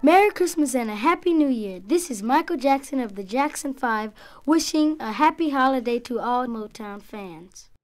Merry Christmas and a Happy New Year. This is Michael Jackson of the Jackson 5 wishing a happy holiday to all Motown fans.